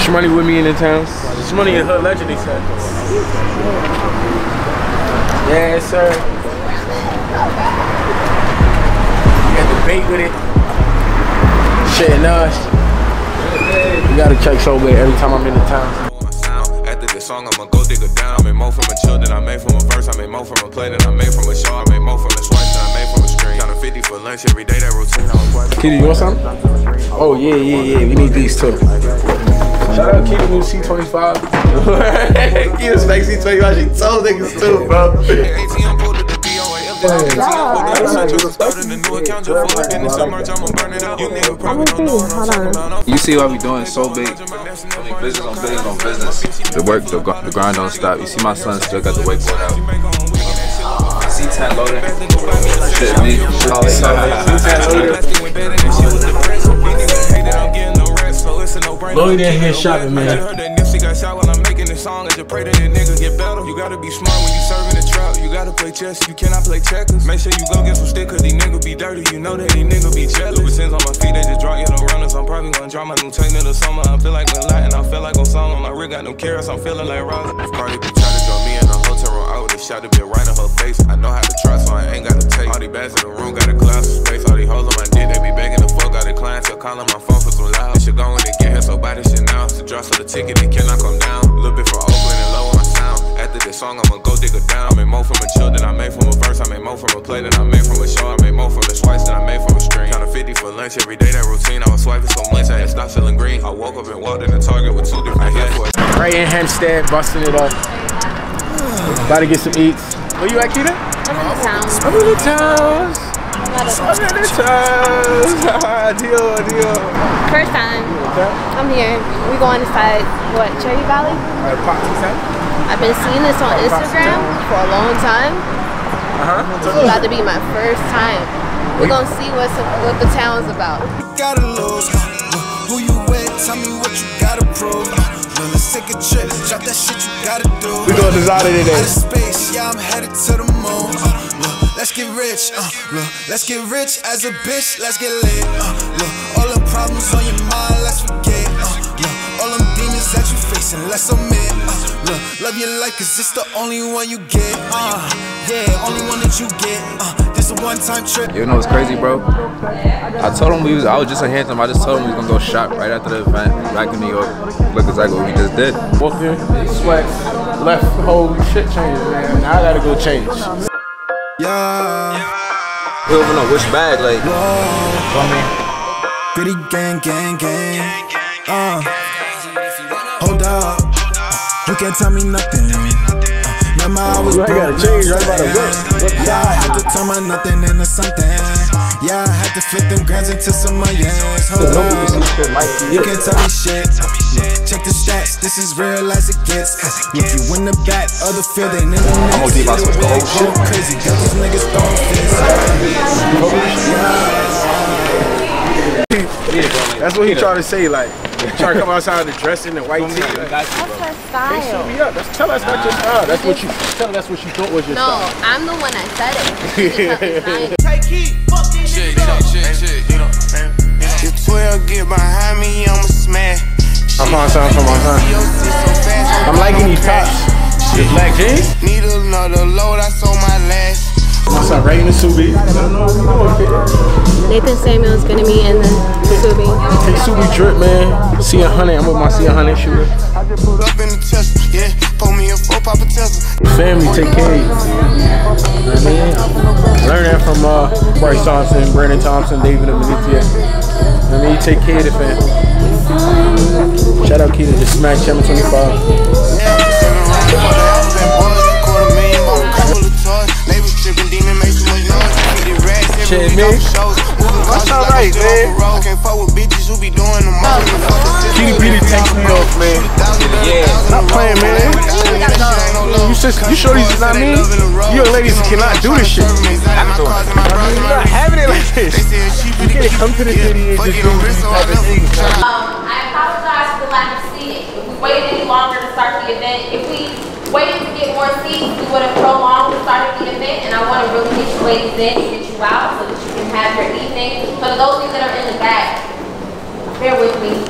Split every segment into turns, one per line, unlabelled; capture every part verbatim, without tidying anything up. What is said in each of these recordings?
Shmoney with me in the towns. Shmoney in Hood Legend, he said. Yes, sir. Got the bait with it. Shit, nuts. You gotta check so bad every time I'm in the town. After this song, I'ma go dig it down. I made more from a chill than I made from a verse. I made more from a play than I made from a show. I made more from a swipe than I made from a screen. Counting fifty for lunch every day, that routine. Kitty, you want something? Oh, yeah, yeah, yeah. We need these too. Shout out Kitty, new C twenty-five. Kitty's like C twenty-five. She told niggas too, bro.
You see what we doing so big. I mean, business on business on business. The work, the, the grind don't stop. You see my son still got the wakeboard out. C ten loading. Shit, me.
Lloyd in here shopping, man.
Song as you pray that that nigga get better. You gotta be smart when you serving the trap. You gotta play chess, you cannot play checkers. Make sure you go get some stick, cause these niggas be dirty. You know that these niggas be jealous. Lubricants on my feet, they just drop yellow runners. I'm probably gonna drop my new tank in the summer. I feel like a lot and I feel like I'm song. My rig got no carrots, I'm feeling like Ross. If Cardi be trying to draw me in a hotel room, I would've shot to be right in her face. I know how to trust, so I ain't gotta take. All these bags in the room, got a class of space. All these hoes on my dick, they be begging the fuck out of clients. So calling my phone for some loud. This shit going to get here, so buy this shit now. To drop so the ticket, they cannot come down. A little bit from Oakland and low on my sound. After this song, I'ma go dig it down. I made more from a chill than I made from a verse. I made more from a play than I made from a show. I made more from the swipes than I made from a stream. Counting fifty for lunch every day, that routine. I was swiping so much, I had stopped selling green. I woke up and walked in the Target with two different heads.
Right in Hempstead, busting it up. About to get some eats. Where you at, Keita?
I'm in the town.
I'm in the towns. I'm in the towns. Deal, deal.
First time. I'm here. We going inside, what, Cherry Valley?
Alright, pop some.
I've been seeing this on Instagram for a long time.
Uh-huh.
It's about to be my first time. We're gonna see what's what the town's about.
Gotta lose. Who you with? Tell me what you gotta prove. Let's take a trip. Drop that shit you gotta do.
We going to Zada today.
Out of space, yeah, I'm headed to the moon. Uh, look, let's get rich. Uh, look, let's get rich as a bitch. Let's get lit. Uh, look, all the problems on your mind, let's forget. Uh, look, all them demons that you facing, let's admit. Uh, look, love your life, cause it's the only one you get. Uh, yeah, only one that you get. Uh, this a one-time trip.
You know what's crazy, bro? I told him we was, I was just a handsome. I just told him we was gonna go shop right after the event back in New York. Look exactly what we just did.
Walked in, sweat, left, the whole shit changed, man. Now I gotta go change.
Yeah.
We don't even know which bag, like.
Gritty gang, gang, gang. Uh, hold up. You can't tell me nothing. Remember I was
I gotta change right about the whip.
Yeah, I had to turn my nothing into something. Yeah, I had to flip them grands into some millions. Hold up. You can't tell me shit. Check the stats, this is real as it gets. If you win the bat, other field ain't in the next.
I'm gonna keep my switch the whole shit.
Crazy, got these niggas throwing fists.
That's what he trying to say, like, trying to come outside the dress in the white tee. Like,
That's her
they
style.
shoot me up. That's, tell us not your style. That's what you tell us that's what you thought was your
No,
style.
I'm the one that said it.
Take heat, fuck this shit, shit, shit, shit. If twelve get behind me, I'ma smash.
I'm on something for my son. I'm liking these tops. The black jeans.
Need another load, I sold my last.
My son right in the Subi.
Nathan Samuel's gonna be in the Subi.
Hey, Subi drip, man. C one hundred. I'm with my C one hundred shooter.
I just put up in the Tesla, yeah. Pull me a four pop a Tesla.
Family, take care of you. You know what I mean? Learn that from uh, Bryce Thompson, Brandon Thompson, David and Malitia. I mean, you take care of the family. Shout out Keita, just smack Channel twenty-five. Shit, man. That's alright, man. Keita Petey takes me off, man. Yeah. Stop playing, man. You, just, you sure these is not me? You ladies cannot do this shit. You're not having it like this. You can't come to the city and just do these type of things.
Um, I apologize for the lack of seating. If we waited any longer to start the event, if we waited to get more seats, we would have prolonged the start of the event, and I want to really get you ladies in and get you out so that you can have your evening. So to those of you that are in the back, bear with me.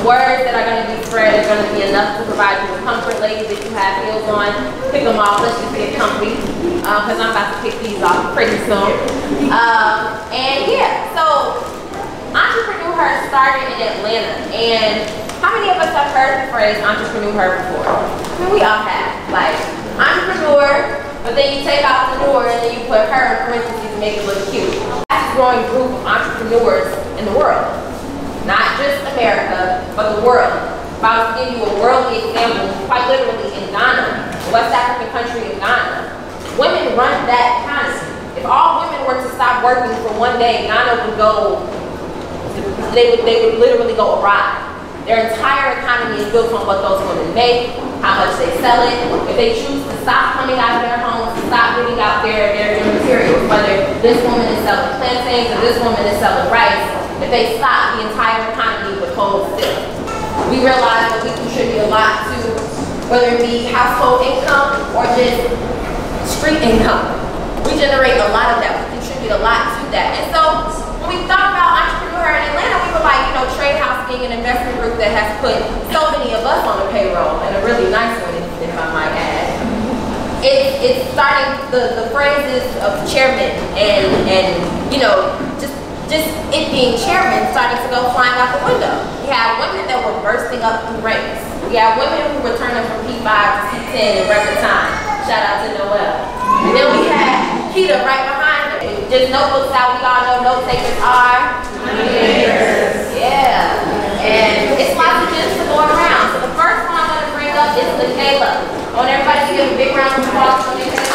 words that are going to be spread are going to be enough to provide you with comfort. Ladies, if you have heels on, pick them off. Let's just get comfy, because um, I'm about to pick these off pretty soon. Um, and yeah, so Entrepreneu started in Atlanta, and how many of us have heard the phrase Entrepreneu before? I mean, we all have. Like, entrepreneur, but then you take out the door and then you put her in parentheses to make it look cute. That's a growing group of entrepreneurs in the world. Not just America, but the world. If I was to give you a worldly example, quite literally in Ghana, the West African country of Ghana, women run that economy. If all women were to stop working for one day, Ghana would go, they would, they would literally go awry. Their entire economy is built on what those women make, how much they sell it. If they choose to stop coming out of their homes, to stop giving out their, their, their materials, whether this woman is selling plantains or this woman is selling rice, if they stop, the entire economy would hold still. We realize that we contribute a lot to, whether it be household income or just street income. We generate a lot of that. We contribute a lot to that. And so when we thought about Entrepreneur in Atlanta, we were like, you know, Trade House being an investment group that has put so many of us on the payroll, and a really nice one, if I might add. It, it's starting, the, the phrases of chairman and, and you know, just just it being chairman started to go flying out the window. We had women that were bursting up through ranks. We had women who were turning from P five to C ten in record time. Shout out to Noel. And then we had Keita right behind her. Just notebooks out, we all know note takers are years. Yeah. And it's lots of gems to go around. So the first one I'm going to bring up is Michaela. I want everybody to give a big round of applause for Michaela.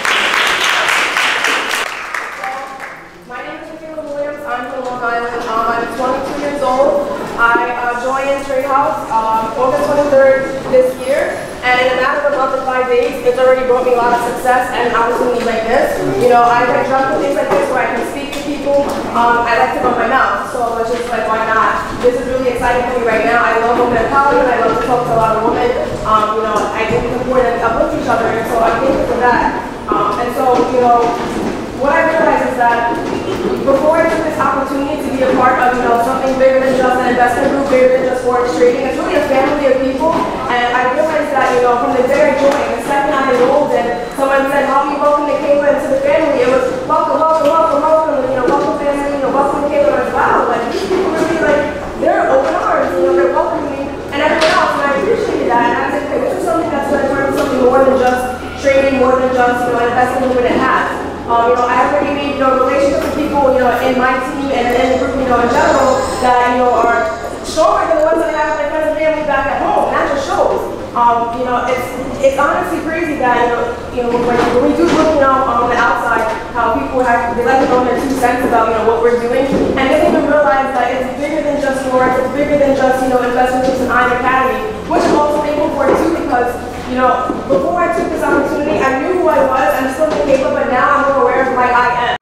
I'm from Long Island. Um, I'm twenty-two years old. I uh, joined Trade House um, August twenty-third this year, and in a matter of a month and five days, it's already brought me a lot of success and opportunities like this. You know, I get jumped with things like this where I can speak to people. Um, I like to run my mouth, so it's just like, why not? This is really exciting for me right now. I love women empowerment. I love to talk to a lot of women. Um, you know, I think it's important that we uplift each other, and so I'm thankful for that. Um, and so, you know, what I realized is that before I took this opportunity to be a part of, you know, something bigger than just an investment group, bigger than just forex trading, it's really a family of people. And I realized that, you know, from the day I joined, the second I enrolled in, someone said, how do you welcome Michaela into the family? It was welcome, welcome, welcome, welcome, you know, welcome family, you know, welcome Michaela. I was, wow, like, these people really, like, they're open arms, you know, they're welcoming me and everyone else, and I appreciated that. And I said, okay, this is something that's going to turn into something more than just trading, more than just, you know, an investment group it has. Um, you know, I already made, you know, relationships with people, you know, in my team and in the group, you know, in general, that, you know, are stronger than the ones that I have with my friends and family back at home. That just shows. Um, you know, it's it's honestly crazy that, you know, you know, when, when we do look, you know, on the outside, how people have, they like to know their two cents about, you know, what we're doing, and they don't even realize that it's bigger than just forex, it's bigger than just, you know, investment groups in Iron Academy, which I'm also thankful for too, because, you know, before I took this opportunity, I knew who I was, I'm still Michaela, but now I'm more aware of my I am.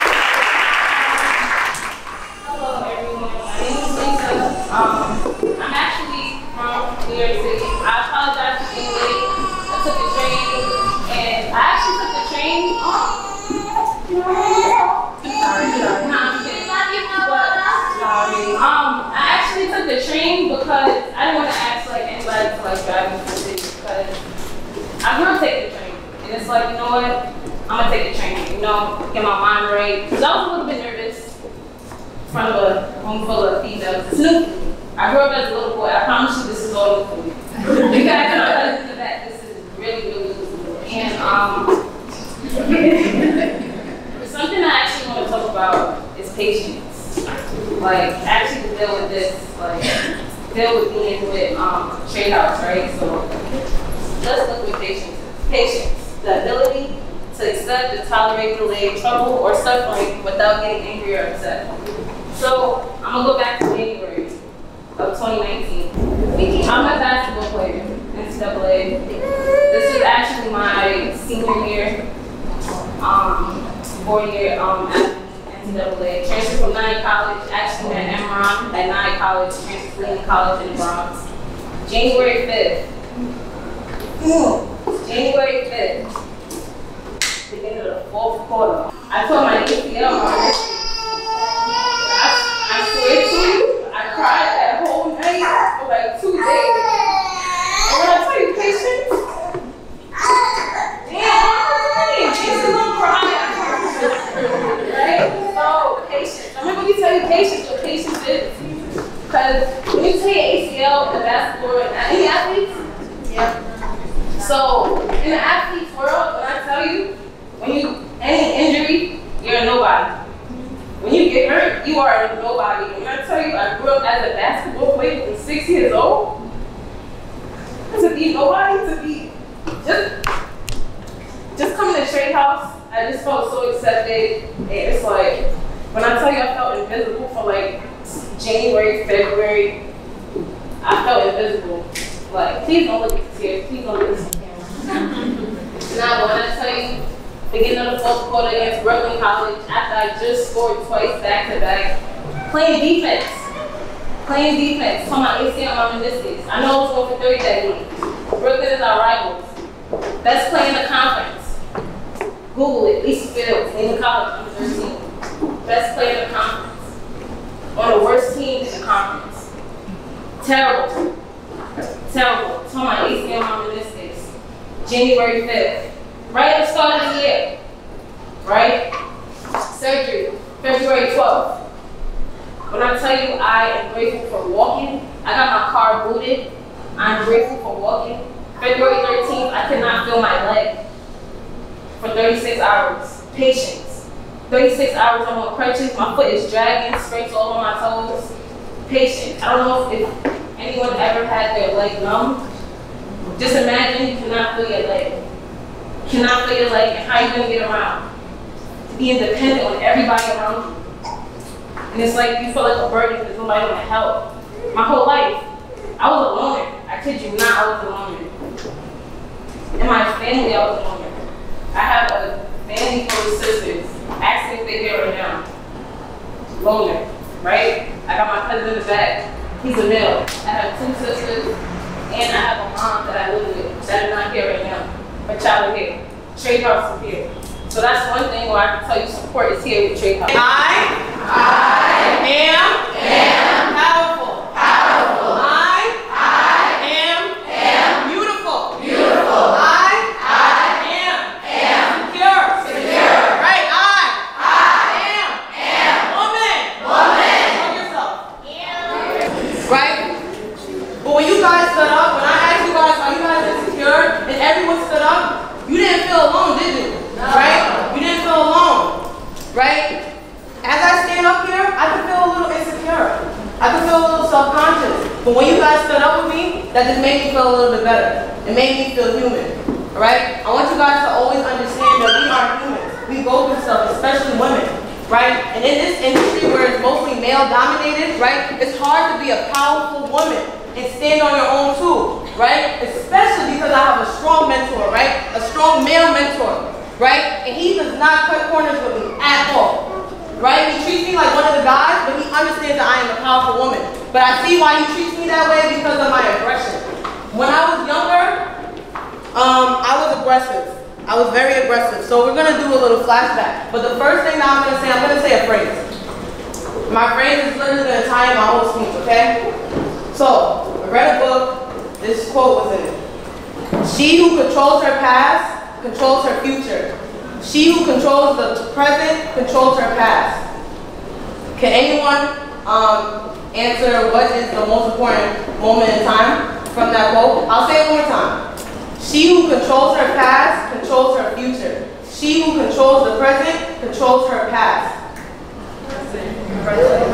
Hello everyone, my name is Lisa. Um, I'm actually from New York City. I apologize for being late. I took the train, and I actually took the train. Sorry, sorry. No, I'm kidding. But, sorry. Um, I actually took the train because I didn't want to ask like anybody to like drive me to the city, because I grew up taking the train, and it's like, you know what, I'm gonna take the train, you know, get my mind right. Because I was a little bit nervous in front of a room full of females. It's new for me. I grew up as a little boy. I promise you this is all new for me. You guys can tell you that this is really, really new for me. And um, something I actually want to talk about is patience. Like, actually to deal with this, like, deal with being with um, Trade House, right? So, let's look with patience. Patience, the ability to accept and tolerate delay, trouble, or suffering without getting angry or upset. So, I'm gonna go back to January of twenty nineteen. I'm a basketball player, N C double A. This is actually my senior year, um, four year um, N C double A. Transferred from Nye College, actually at Emoron, at Nye College, transferred to Lehman College in the Bronx. January fifth. January fifth, beginning of the fourth quarter. I tore my A C L already. I, I swear to you, I cried that whole night for like two tell you patience, what patience is. Because when you tear A C L in basketball, and any athletes, yeah. So in the athlete's world, when I tell you, when you any injury, you're a nobody. When you get hurt, you are a nobody. And when I tell you, I grew up as a basketball player from six years old. To be nobody, to be just just coming to Trade House, I just felt so accepted. And it's like, when I tell you I felt invisible for like January, February, I felt invisible. Like, please don't look at the tears, please don't look at the camera. Now, when I tell you, beginning of the fourth quarter against Brooklyn College, after I just scored twice back to back, playing defense. Playing defense, talking about A C L my meniscus. I know I was going for thirty that game. Brooklyn is our rivals. Best player in the conference. Google it, Lisa Fields, in the college, under thirteen. Best player in the conference. One of the worst teams in the conference. Terrible. Terrible. Talking about A C L my meniscus. January fifth. Right at the start of the year. Right? Surgery. February twelfth. When I tell you I am grateful for walking, I got my car booted. I'm grateful for walking. February thirteenth, I could not feel my leg for thirty-six hours. Patience. thirty-six hours I'm on crutches, my foot is dragging, scrapes all on my toes. Patience. I don't know if anyone ever had their leg numb. Just imagine you cannot feel your leg. You cannot feel your leg and how you gonna get around. To be independent on everybody around you. And it's like you feel like a burden because nobody want to help. My whole life, I was a loner. I kid you not, I was a loner. In my family, I was a loner. I have a family full of sisters. Ask me if they're here right now. Loner, right? I got my cousin in the back. He's a male. I have two sisters, and I have a mom that I live with that is not here right now. Her child is here. Trade House is here. So that's one thing where I can tell you support is here with Trade House. I, I am, am powerful. Powerful. I, I am, am beautiful. Beautiful. I, I am, am secure. Secure. Right? I, I am, am woman. Woman. Love yourself. Yeah. Right? But when you guys stood up, when I asked you guys, are you guys insecure, and everyone stood up, you didn't feel alone, did you? Right? You didn't feel alone, right? As I stand up here, I can feel a little insecure. I can feel a little self-conscious. But when you guys stood up with me, that just made me feel a little bit better. It made me feel human, all right? I want you guys to always understand that we are humans. We go through stuff, especially women, right? And in this industry where it's mostly male-dominated, right, it's hard to be a powerful woman and stand on your own too, right? Especially because I have a strong mentor, right? A strong male mentor. Right? And he does not cut corners with me at all. Right? He treats me like one of the guys, but he understands that I am a powerful woman. But I see why he treats me that way because of my aggression. When I was younger, um, I was aggressive. I was very aggressive. So we're gonna do a little flashback. But the first thing that I'm gonna say, I'm gonna say a phrase. My phrase is literally gonna tie in my whole speech, okay? So, I read a book, this quote was in it. She who controls her past controls her future. She who controls the present controls her past. Can anyone um, answer what is the most important moment in time from that quote? I'll say it one more time. She who controls her past controls her future. She who controls the present controls her past. Present.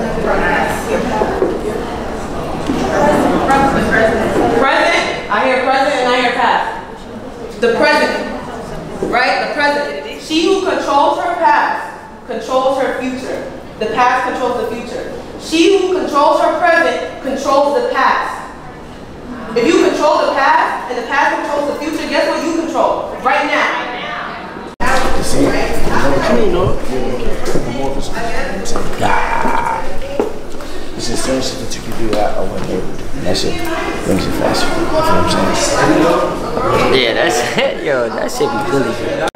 Present. I hear present and I hear past. The present. Right? The present. She who controls her past controls her future. The past controls the future. She who controls her present controls the past. If you control the past and the past controls the future, guess what you control? Right now.
You see, you know, more of a God. It's just certain shit that you can do that or whatever. That shit brings you faster. You know what I'm saying?
Yeah, that's it, yo. That shit be good as shit.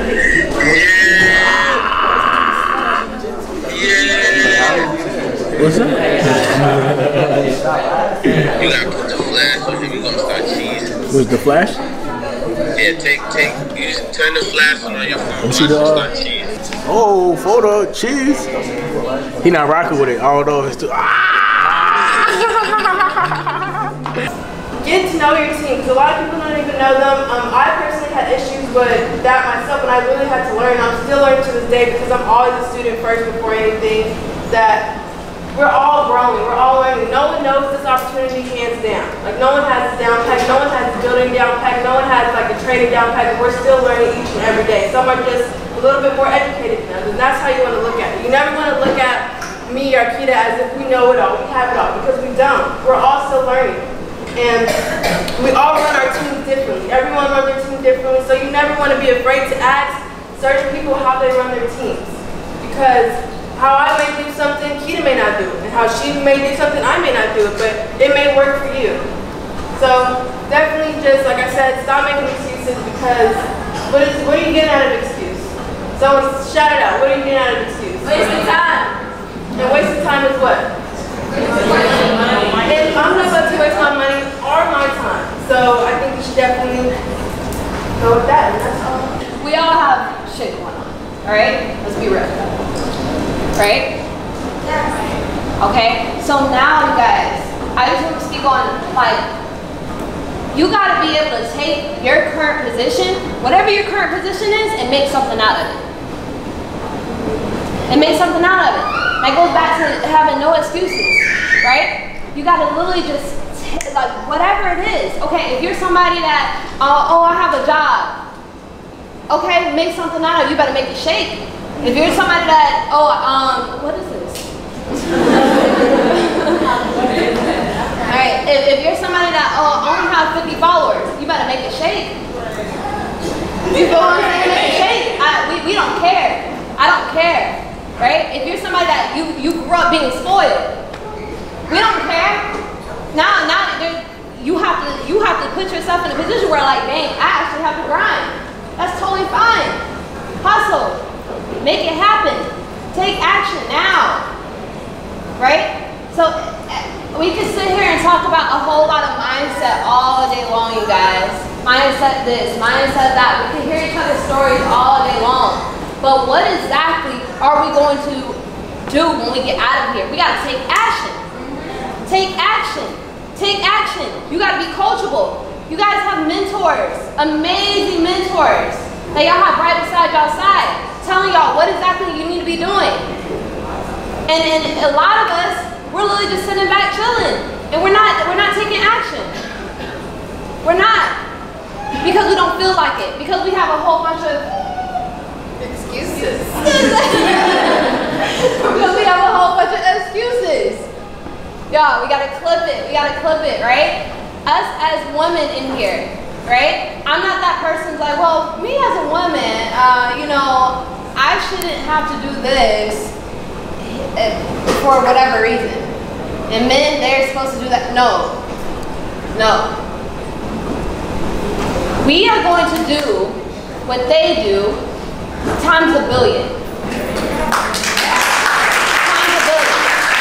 What's up?
You gotta put the flash on him, we gonna start cheesing.
What's the flash?
Yeah, take, take, you just turn the flash on your phone,
see the, uh,
start cheesing.
Oh, photo, cheese. He not rocking with it, although it's too. Ah!
Get to know your team, because a lot of people don't even know them. Um, I personally had issues with that myself, and I really had to learn. I'm still learning to this day because I'm always a student first before anything. That we're all growing, we're all learning. No one knows this opportunity hands down. Like no one has it down packed, no one has building down packed, no one has like a trading down packed. We're still learning each and every day. Some are just a little bit more educated than others, and that's how you want to look at it. You never want to look at me or Kita as if we know it all, we have it all, because we don't. We're all still learning. And we all run our teams differently. Everyone runs their team differently, so you never want to be afraid to ask certain people how they run their teams. Because how I may do something, Kita may not do it. And how she may do something, I may not do it, but it may work for you. So definitely just, like I said, stop making excuses, because what, is, what are you getting out of excuse? Someone shout it out, what are you getting out of excuse?
Wasting time.
And wasting time is what? And I'm not about to waste my money or my time. So I think you should definitely go with that, and that's all.
We all have shit going on, alright? Let's be real. Right? Yes. Okay? So now, you guys, I just want to speak on, like, you got to be able to take your current position, whatever your current position is, and make something out of it. And make something out of it. That goes back to having no excuses, right? You got to literally just, like, whatever it is. Okay, if you're somebody that, uh, oh, I have a job. Okay, make something out of it. You better make it shake. If you're somebody that, oh, um, what is this? Alright, if, if you're somebody that, oh, only have fifty followers, you better make it shake. You feel what I'm saying? Make it shake. I, we, we don't care. I don't care. Right? If you're somebody that you, you grew up being spoiled, we don't care. Now, now you have to you have to put yourself in a position where, like, dang, I actually have to grind. That's totally fine. Hustle. Make it happen. Take action now. Right? So we can sit here and talk about a whole lot of mindset all day long, you guys. Mindset this, mindset that. We can hear each other's stories all day long. But what exactly are we going to do when we get out of here? We got to take action. Take action. Take action. You got to be coachable. You guys have mentors, amazing mentors that y'all have right beside y'all side, telling y'all what exactly you need to be doing. And, and a lot of us, we're literally just sitting back chilling, and we're not we're not taking action. We're not, because we don't feel like it, because we have a whole bunch of excuses. Because we have a whole bunch of excuses. Y'all, we gotta clip it. We gotta clip it, right? Us as women in here, right? I'm not that person's like, well, me as a woman, uh, you know, I shouldn't have to do this for whatever reason. And men, they're supposed to do that. No. No. We are going to do what they do times a billion. Times a billion.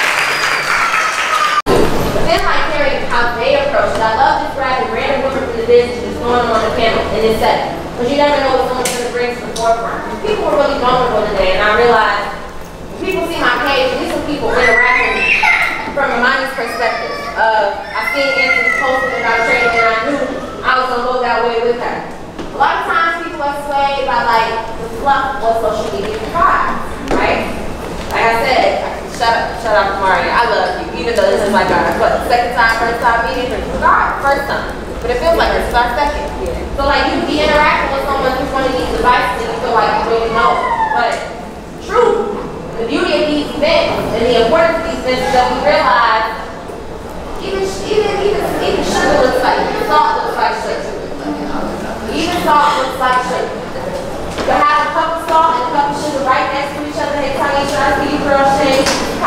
But then, like, hearing how they approach it, I love just grabbing random women from the business just throwing them on the panel and then said, because you never know what someone's going to bring to the forefront. People were really vulnerable today, and I realized when people see my page, these are people interacting from a mind's perspective. Uh, I seen Anthony posting about trading, and I knew I was going to go that way with her. A lot of times people are swayed by, like, the fluff of social media tribes, right? Like I said, shut up, shut up, Mario. I love you, even though this is like our, what, second time, first time meeting? It's our first time, but it feels like it's our second. So, like, you be interacting with someone who's one of these devices and you feel like you really know. But, true, the beauty of these events and the importance of these events is that we realize even, even, even, even sugar looks like, salt looks like sugar. Even salt looks like sugar. You can have a cup of salt and a cup of sugar right next to each other. They tell you, should I see you girl shake?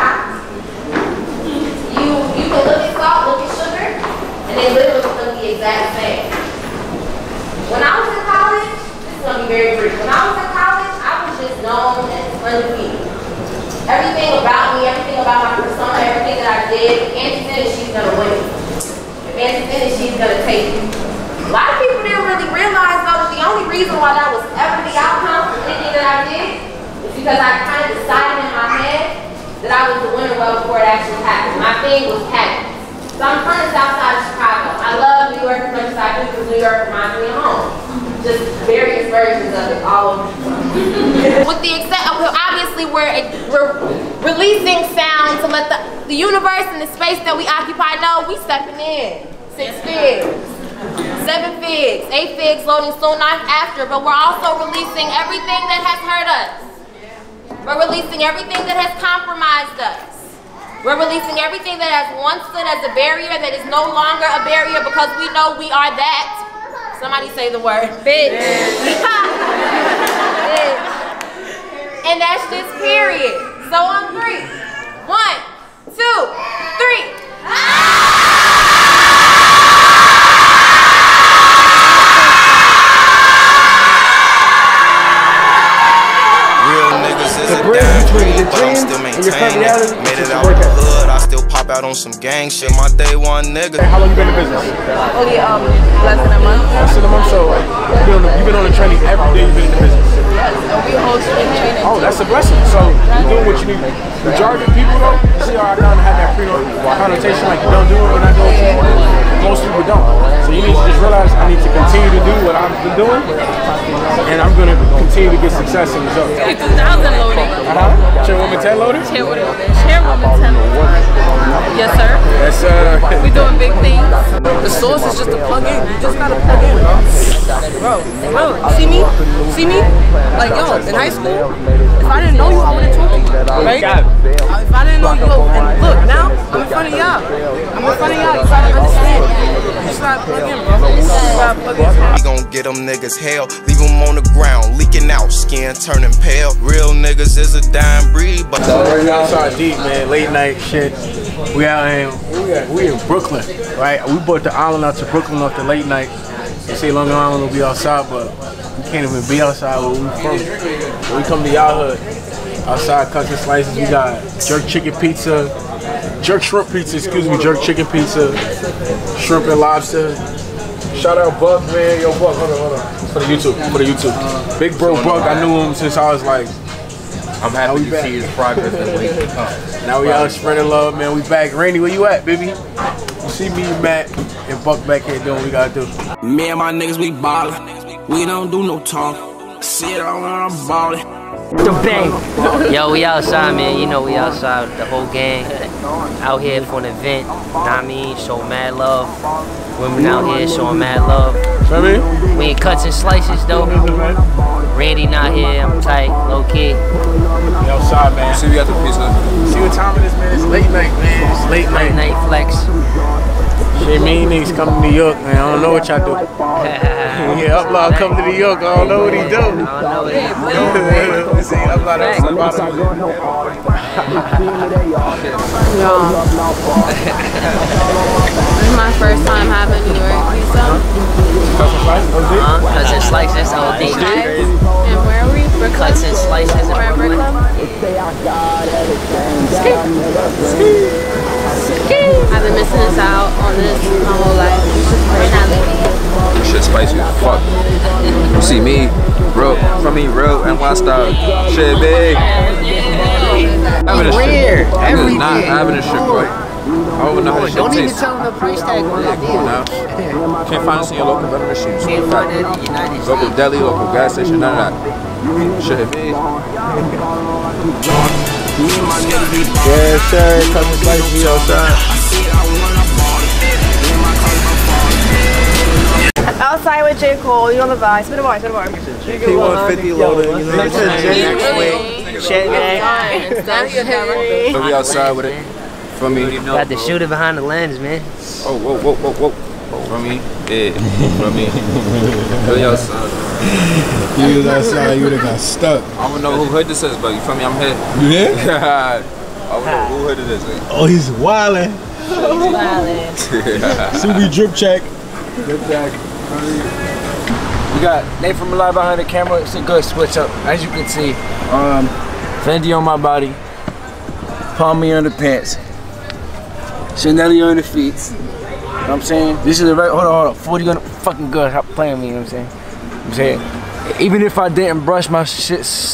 You, you can look at salt, look at sugar, and they literally look the exact same. When I was in college, this is going to be very brief. When I was in college, I was just known as undefeated. Everything about me, everything about my persona, everything that I did, Auntie said she's going to win. If Auntie said she's going to take it. A lot of people didn't really realize, though, that the only reason why that was ever the outcome of anything that I did is because I kind of decided in my head that I was the winner well before it actually happened. My thing was happiness. So I'm from the south side of Chicago. I love New York as much as I do because New York reminds me of home. Just various versions of it all over. With the except of, obviously we're, we're releasing sound to let the, the universe and the space that we occupy know we stepping in. Six figs, seven figs, eight figs loading soon after, but we're also releasing everything that has hurt us. We're releasing everything that has compromised us. We're releasing everything that has once stood as a barrier that is no longer a barrier because we know we are that. Somebody say the word. Bitch. Bitch. And that's just period. So on three. One, two, three.
Real niggas is a damn breed, but I'm still maintaining. Made it out of the hood, I still pop out on some gang shit. My day one nigga.
How long you been in business?
Only um, less than a month.
Less than a month, so like, you've been on the, you've been on the training every day you've been in the business.
Yes, and we host spring training.
Oh, that's a blessing. So you're doing what you need. Majority of people though, see how I kind of have that connotation like you don't do it when I go to you. Most people don't. So you need to just realize I need to continue to do what I've been doing, and I'm gonna continue to get success in results.
two thousand loading.
Uh-huh. Chairwoman ten loading?
Chairwoman, Chairwoman ten loading. Yes, sir.
That's uh.
We doing big things.
The source is just to plug in. You just gotta plug in, bro. Bro, bro, you see me? See me? Like, yo, in high school, if I didn't know you, I wouldn't talk to you, right? If I didn't know you, and look, now, I'm in front of y'all. I'm in front of y'all, you gotta understand. You just gotta plug in, bro. You just gotta plug in.
We gon' get them niggas hell, leave them on the ground, leaking out, skin turning pale. Real niggas is a dying breed, but
right now it's deep, man. Late night shit. We out in we, at, we in Brooklyn, right? We brought the island out to Brooklyn off the late night. They say Long Island will be outside, but we can't even be outside where we from. When we come to y'all hood, outside cutting slices, we got jerk chicken pizza, jerk shrimp pizza, excuse me, jerk chicken pizza, shrimp and lobster. Shout out Buck, man. Yo, Buck, hold on, hold on. For the YouTube, for the YouTube. Big bro Buck, I knew him since I was like,
I'm happy to see his progress and way to come.
now we out spreading love, man. We back. Randy, where you at, baby? You see me, Matt, and Buck back here doing what we gotta do.
Me and my niggas, we ballin'. We don't do no talk. Sit on I'm ballin'.
The bang. Yo, we outside, man. You know we outside with the whole gang. Out here for an event. Know what I mean? Show mad love. Women out here showing mad love.
I mean?
We ain't cuts and slices though. Randy not here. I'm tight, low key.
We outside, man.
See, we got the pizza.
See what time it is, man? It's late night, man. It's late night.
Late night flex.
Shit, mean niggas come to New York, man. I don't know what y'all do. Yeah, Upload come to New York. I don't know what he do.
I don't know what he do.
See, Upload, that's a lot of
This is my first time having New York pizza.
Uh, cuts and slices, O D.
And where are we? Brooklyn?
Cuts and slices in
We're in
Brooklyn.
I've been missing this out on this my whole life. It's just
Shit spicy as fuck. You see me, real, from me, real N Y style. Shit big. Having a shit. I'm just not having a shit right. I don't even know how this shit
Don't even
tastes.
tell them the price tag on that
Come on now. Can't find this in your local vending machine.
Can't find it in the United States.
Local deli, local gas station, none of that. Shit big.
Yeah, sir. Come and slice me outside.
Outside with J. Cole, you on the vibe. Spin a bar, spin a bar.
P one fifty loaded, you know what I'm saying?
Shit, man.
So we outside with it. For me.
Got the shooter behind the lens, man.
Oh, whoa, whoa, whoa, whoa. For me. Yeah. For me. Really outside.
You was outside, you would've got stuck.
I don't know who hood this is, but you feel me? I'm here.
You here?
God. I don't know who hood it is. Like.
Oh, he's wildin'.
Wildin'.
Subi drip check.
Drip check. We got Nate from Alive behind the camera. It's a good switch up, as you can see. Um, Fendi on my body, Palmy on the pants, Chanel on the feet. You know what I'm saying? This is the right. Hold on, hold on. forty gonna fucking good. Stop playing me. You know what I'm saying? You know what I'm saying. Even if I didn't brush my shit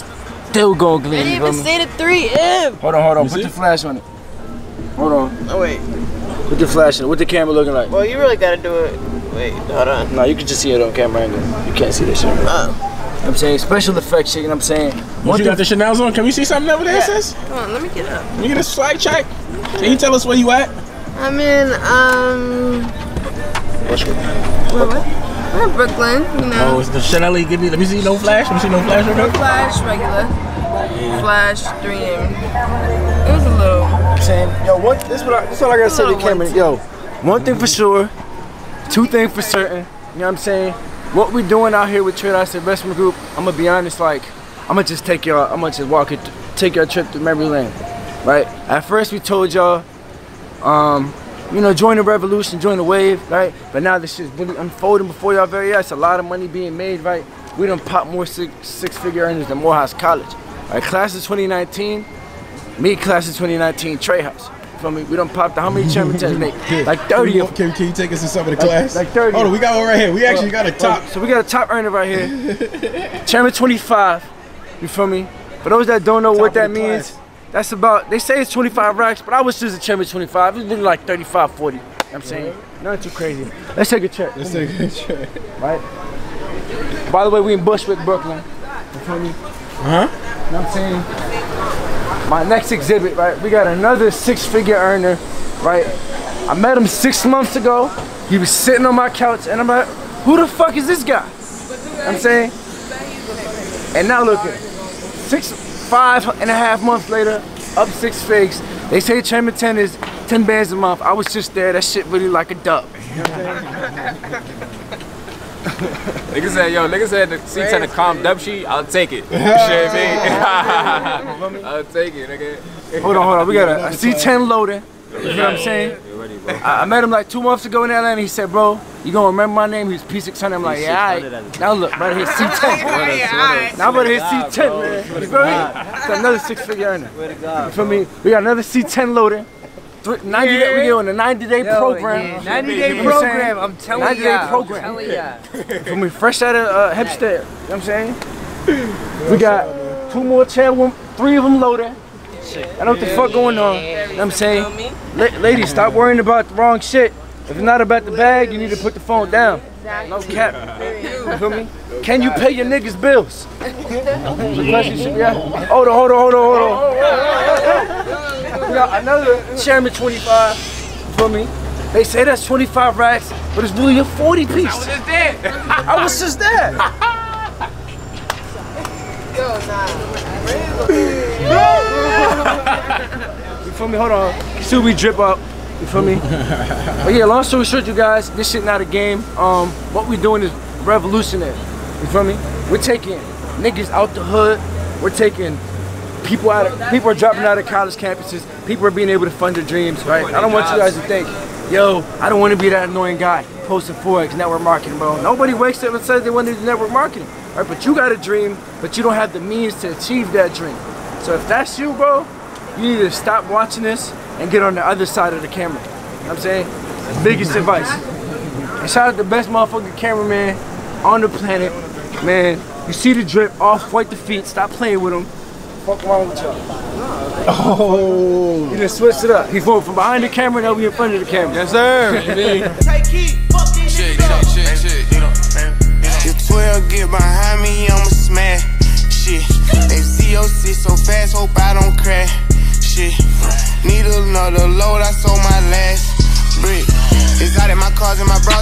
still gonna gleam.
I didn't even say the three M.
Hold on, hold on. Put the flash on it. Hold on.
Oh wait.
Put the flash on it. What the camera looking like?
Well, you really gotta do it. Wait, hold on.
No, you can just see it on camera angle. You can't see this shit.
Oh.
I'm saying special effects shit, you know what I'm saying?
What you got the Chanel's on? Can we see something over there,
Yeah.
sis?
Come on, let me get up.
Can you get a swag check? Can you tell us where you at?
I'm in, um...
What's good?
Where, what? We're in Brooklyn, you know.
Oh, is the Chanel give me, let me see no flash? Let me see no flash real
No
quick?
flash, regular. Flash, three M. It was a little...
I'm saying, yo, what, this is what I, this is all I gotta say to the camera. Yo, one thing for sure, two things for certain, you know what I'm saying? What we doing out here with Trade House Investment Group, I'm gonna be honest, like, I'm gonna just take y'all, I'm gonna just walk it, take your trip to memory lane, right? At first we told y'all, um, you know, join the revolution, join the wave, right? But now this shit's really unfolding before y'all very eyes. A lot of money being made, right? We done pop more six, six figure earners than Morehouse College. Right, class of twenty nineteen, me class of twenty nineteen, Trey House. Feel me? We done popped how many chairman tens, Nate? Like thirty of them.
Can, can you take us to some of the
like,
class?
Like thirty.
Hold on, we got one right here. We actually got a top.
So we got a top earner right here. Chairman twenty-five. You feel me? For those that don't know
Top
what that
of the
means,
class.
that's about, they say it's twenty-five racks, but I was just a chairman twenty-five. It's been like thirty-five, forty. You know what I'm saying? Not too crazy. Let's take a check.
Let's take a check.
Right? By the way, we in Bushwick, Brooklyn. You feel me?
Uh-huh.
You know what I'm saying? My next exhibit, right? We got another six-figure earner, right? I met him six months ago. He was sitting on my couch, and I'm like, who the fuck is this guy? You know what I'm saying? And now look at six, five and a half months later, up six figs. They say Chairman ten is ten bands a month. I was just there. That shit really like a dub. You know what I'm saying?
Nigga said, yo, nigga said the C ten a calm dub sheet, I'll take it. You shit me? I'll take it, nigga.
Hold on, hold on. We got a, a C ten loader. You know what I'm saying? I, I met him like two months ago in Atlanta. He said, bro, you gonna remember my name? He was P six hundred. I'm like, yeah, alright. Now look, right here, C ten. Now right here, C ten, man. You feel me? It's another six-figure earner. You feel me? We got another C ten loader. ninety day, we get on a ninety day program.
ninety day program, I'm telling
ninety day program.
I'm telling ya.
From me fresh out of uh, Hempstead. You know what I'm saying? We got two more chair, one, three of them loaded. I know what the fuck going on. You know what I'm saying? La ladies, stop worrying about the wrong shit. If it's not about the bag, you need to put the phone down. No cap. You feel me? Can you pay your niggas' bills? The question should be asked. Hold on, hold on, hold on, hold on. We got another Chairman twenty-five. You feel me? They say that's twenty-five racks, but it's really a forty piece. I was just there. I was just there. You feel me? Hold on. See we drip up. You feel me? But yeah, long story short, you guys, this shit not a game. Um, what we doing is revolutionary. You feel me? We're taking niggas out the hood. We're taking people out of, people are dropping out of college campuses. People are being able to fund their dreams, right? I don't want you guys to think, yo, I don't want to be that annoying guy posting Forex network marketing, bro. Nobody wakes up and says they want to do network marketing, right? But you got a dream, but you don't have the means to achieve that dream. So if that's you, bro, you need to stop watching this and get on the other side of the camera. You know what I'm saying? Biggest advice. And shout out the best motherfucking cameraman on the planet. Man, you see the drip, off white the feet, stop playing with him. Fuck wrong with y'all? Oh. You just switched it up. He's going from behind the camera, now we in front of the camera. Yes, sir.
Take heat, fucking shit, shit, shit, shit. If twelve get behind me, I'ma smash shit. F C O sit so fast, hope I don't crash shit. Need another load, I sold my last brick. It's out in my cars and my bros